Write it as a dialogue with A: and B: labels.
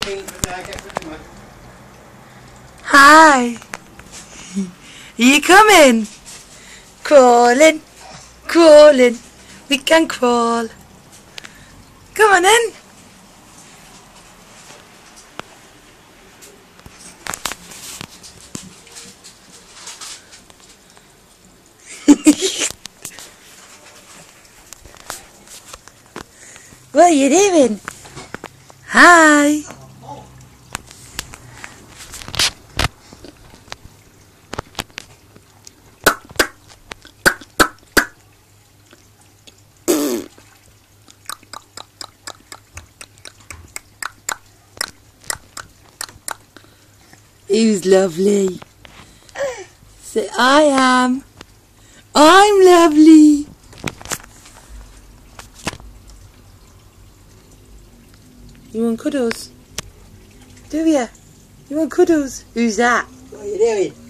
A: Hi. Are you coming? Crawling, crawling. We can crawl. Come on then. What are you doing? Hi. Who's lovely? Say, I am. I'm lovely. You want cuddles? Do ya? You want cuddles? Who's that?
B: What are you doing?